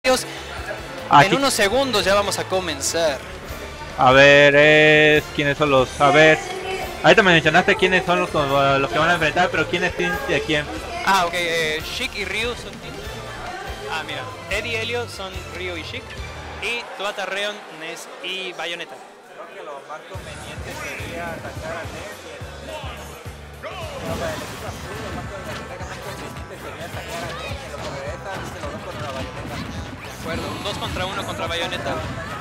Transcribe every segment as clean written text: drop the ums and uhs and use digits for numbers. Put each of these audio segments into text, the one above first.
En unos segundos ya vamos a comenzar. A ver, ¿quiénes son los? A ver, ahorita me mencionaste quiénes son los que van a enfrentar, pero ¿quién es team de quién? Ah, ok, Sheik y Ryu son team. Ah, mira, Eddie y Helio son Ryu y Sheik. Y Tuata, Reon, Ness y Bayonetta. Creo que lo más conveniente sería atacar a Ness. Pero para el equipo azul, lo más conveniente sería atacar a Ness. En lo que regresa, se lo dan contra la Bayonetta. De acuerdo, un 2 contra 1 contra Bayonetta.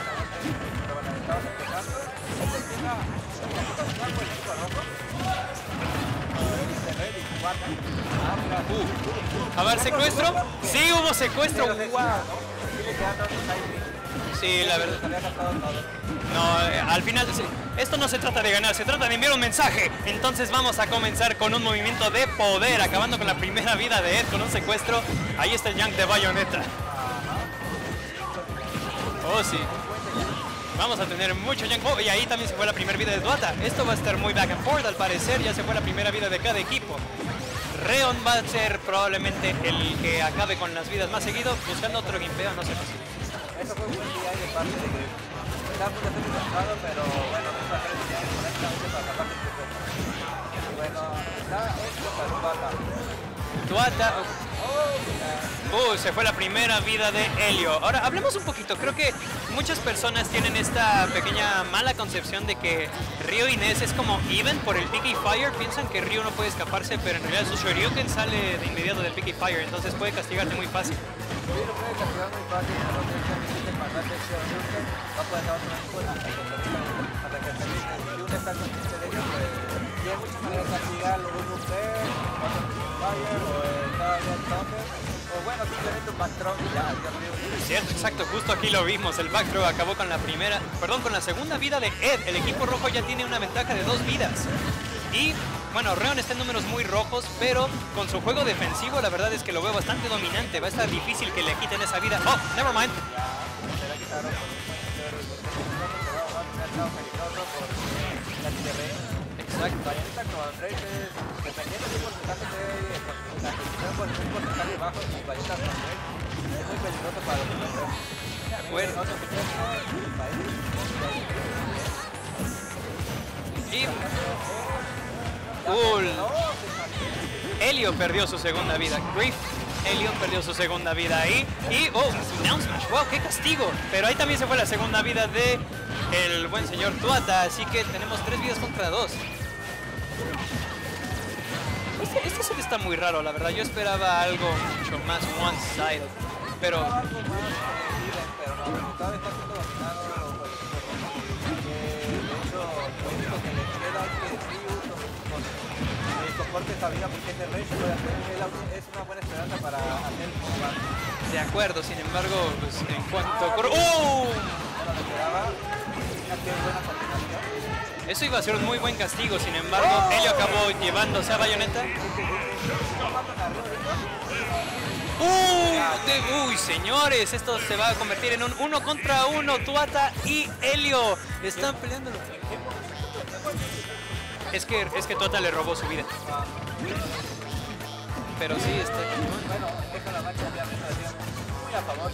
A ver, secuestro. Sí, hubo secuestro. Wow. Sí, la verdad. No, al final esto no se trata de ganar, se trata de enviar un mensaje. Entonces vamos a comenzar con un movimiento de poder, acabando con la primera vida de Ed con un secuestro. Ahí está el Yank de Bayonetta. Oh, sí. Vamos a tener mucho Yank. Oh, y ahí también se fue la primera vida de Tuata. Esto va a estar muy back and forth, al parecer. Ya se fue la primera vida de cada equipo. Reon va a ser probablemente el que acabe con las vidas más seguido, buscando otro gimpeo, no sé qué. Eso fue un buen día de parte de que estaba muy desesperado, pero bueno, no está correctamente para acabar el juego. Y bueno, está esto para Tuata. Se fue la primera vida de Helio. Ahora, hablemos un poquito. Creo que muchas personas tienen esta pequeña mala concepción de que Ryu y Ness es como even por el Picky Fire. Piensan que Ryu no puede escaparse, pero en realidad su Shoryuken sale de inmediato del Picky Fire, entonces puede castigarte muy fácil. Sí, lo puede castigar muy fácil, pero si el manual de Shoryuken va a poder dar otra vez hasta que si uno está consciente de ello, pues y hay muchas maneras de castigarlo, un Lufer, otro Fire, o el Thunder, o bueno, simplemente un backthrow y ya, Cierto, exacto, justo aquí lo vimos, el backthrow acabó con con la segunda vida de Ed. El equipo rojo ya tiene una ventaja de 2 vidas. Y bueno, Reon está en números muy rojos, pero con su juego defensivo la verdad es que lo veo bastante dominante. Va a estar difícil que le quiten esa vida. Oh, never mind. Exacto. Bayonetta con Rage es, dependiendo del porcentaje un porcentaje bajo, si Bayonetta con Rage es muy peligroso para los defensores. Bueno. Y Helio perdió su segunda vida. Grief, Helio perdió su segunda vida ahí. Y down smash, wow, qué castigo. Pero ahí también se fue la segunda vida de el buen señor Tuata, así que tenemos 3 vidas contra 2. Este set está muy raro, la verdad. Yo esperaba algo mucho más one-sided, pero no, cada vez está siendo dominado por el equipo rojo. De hecho, lo único que le queda es que Ryu con el soporte esta vida porque es de Rage puede hacer, es una buena esperanza para hacer un combate. De acuerdo, sin embargo, pues, en cuanto... Bueno, le quedaba una buena combinación. Eso iba a ser un muy buen castigo, sin embargo, Helio acabó llevándose a Bayonetta. Uy, señores, esto se va a convertir en un 1 contra 1. Tuata y Helio están peleando. Es que Tuata le robó su vida. Pero sí, Bueno, deja la marcha obviamente muy a favor,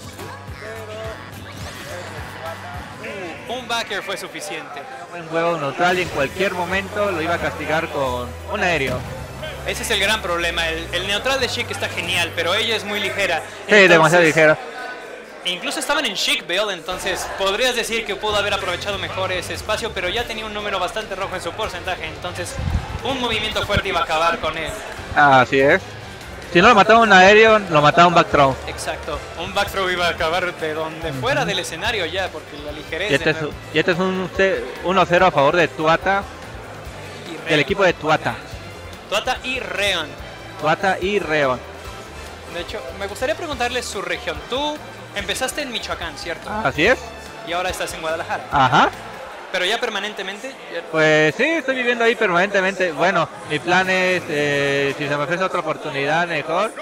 pero un backer fue suficiente. Un juego neutral y en cualquier momento lo iba a castigar con un aéreo. Ese es el gran problema. El neutral de Sheik está genial, pero ella es muy ligera. Sí, entonces, demasiado ligera. Incluso estaban en Sheik build, entonces podrías decir que pudo haber aprovechado mejor ese espacio, pero ya tenía un número bastante rojo en su porcentaje, entonces un movimiento fuerte iba a acabar con él. Así es. Si no lo mataba un aéreo, lo mataba un backthrow. Exacto, un backthrow iba a acabar de donde fuera del escenario ya, porque la ligereza... Y este es un 1-0 a favor de Tuata, del equipo de Tuata. Tuata y Reon. Tuata y Reon. De hecho, me gustaría preguntarles su región. Tú empezaste en Michoacán, ¿cierto? Así es. Y ahora estás en Guadalajara. Ajá. ¿Pero ya permanentemente? Pues sí, estoy viviendo ahí permanentemente. Bueno, mi plan es, si se me ofrece otra oportunidad mejor.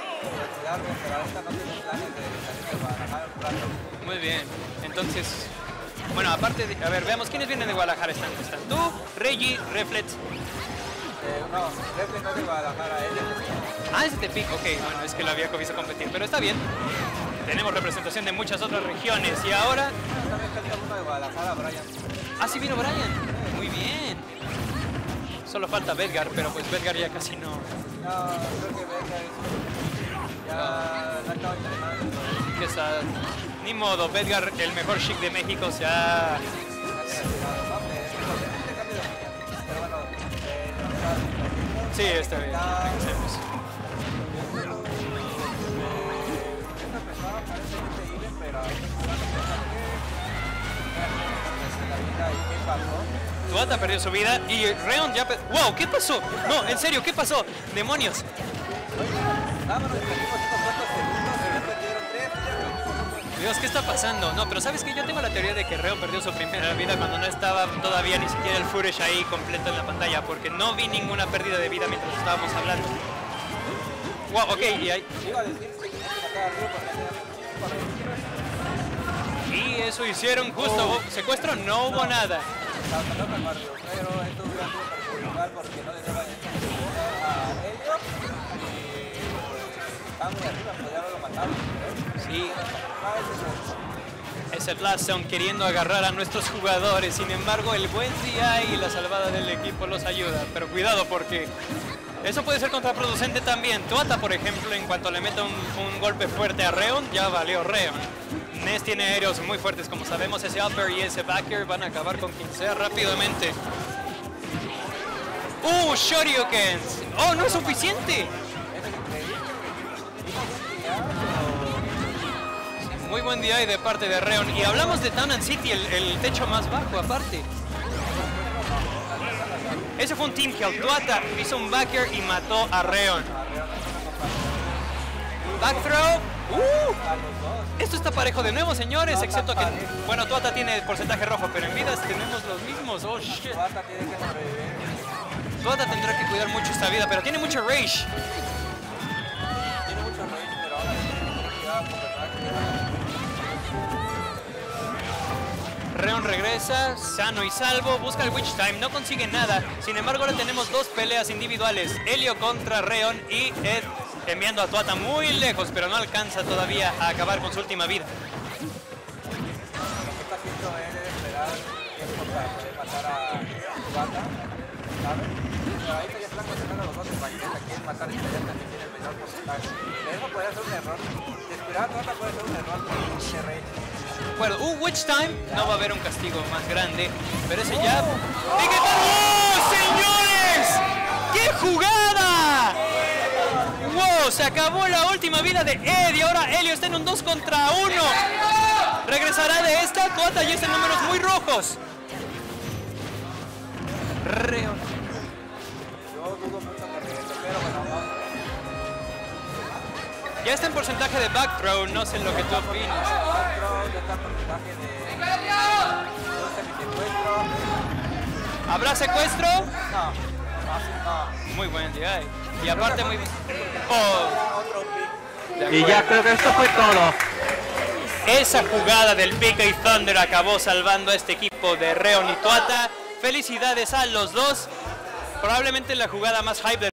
Muy bien, entonces, bueno, aparte de, a ver, veamos quiénes vienen de Guadalajara. Están tú, Reggie, Reflex. No, Reflex no es de Guadalajara, es de Tepic. Ah, es de Tepic, ok, bueno, es que lo había visto competir, pero está bien. tenemos representación de muchas otras regiones. Y ahora... También está el uno de Guadalajara, Brian. Ah, sí vino Brian. Muy bien. Solo falta Bedgar, pero pues Bedgar ya casi no... No, creo que Bedgar ya no estaba entrenando. Que está... Ni modo, Bedgar, el mejor chic de México, se ha... Pero bueno, Sí, está bien. Tuata perdió su vida y Reon ya... ¡Wow! ¿Qué pasó? No, en serio, ¿qué pasó? ¡Demonios! Dios, ¿qué está pasando? No, pero ¿sabes qué? Yo tengo la teoría de que Reon perdió su primera vida cuando no estaba todavía ni siquiera el footage ahí completo en la pantalla, porque no vi ninguna pérdida de vida mientras estábamos hablando. Wow, ok, y ahí... Y eso hicieron justo. ¿Secuestro? No hubo nada. Pero esto hubiera sido perjudicial porque no le daban a Helio y estaba muy arriba, podría haberlo matado. Sí. Es el Blast Zone queriendo agarrar a nuestros jugadores. Sin embargo, el buen DI y la salvada del equipo los ayuda. Pero cuidado porque eso puede ser contraproducente también. Tuata, por ejemplo, en cuanto le meta un golpe fuerte a Reon, ya valió Reon. Ness tiene aéreos muy fuertes, como sabemos. Ese upper y ese backer van a acabar con quien sea rápidamente. Shoryukens. ¡Oh, no es suficiente! Muy buen DI de parte de Reon. Y hablamos de Town and City, el techo más bajo aparte. Ese fue un team kill. Tuata hizo un backer y mató a Reon. Back throw. Esto está parejo de nuevo, señores, excepto que... Bueno, Tuata tiene porcentaje rojo, pero en vidas tenemos los mismos. Oh, shit. Tuata tendrá que cuidar mucho esta vida, pero tiene mucho rage. Tiene mucho rage, pero ahora tiene que cuidar por Reon regresa, sano y salvo, busca el Witch Time, no consigue nada. Sin embargo, ahora tenemos dos peleas individuales. Helio contra Reon y Ed enviando a Tuata muy lejos, pero no alcanza todavía a acabar con su última vida. Lo que está haciendo él es esperar tiempo para poder matar a Tuata, ¿sabes? Pero ahí ya están concentrando los dos en Baqueta, quieren matar a Estrella, también tiene el menor porcentaje. Eso podría ser un error. Descuidar a Tuata puede ser un error por ese rage. Bueno, Witch Time, no va a haber un castigo más grande, pero ese ya... ¡Oh, señores! ¡Qué jugada! ¡Wow! Se acabó la última vida de Ed y ahora Helio está en un 2 contra 1. ¿Regresará de esta? Tuata ya está en números muy rojos. Reon. Yo dudo mucho que regrese, pero bueno, vamos. Ya está en porcentaje de back throw, no sé lo que tú opinas. Ya está en porcentaje de secuestro. ¿Habrá secuestro? No. Muy buen DI. Y aparte muy bien. Oh. Y ya creo que esto fue todo. Esa jugada del Pika y Thunder acabó salvando a este equipo de Reon y Tuata. Felicidades a los dos. Probablemente la jugada más hype de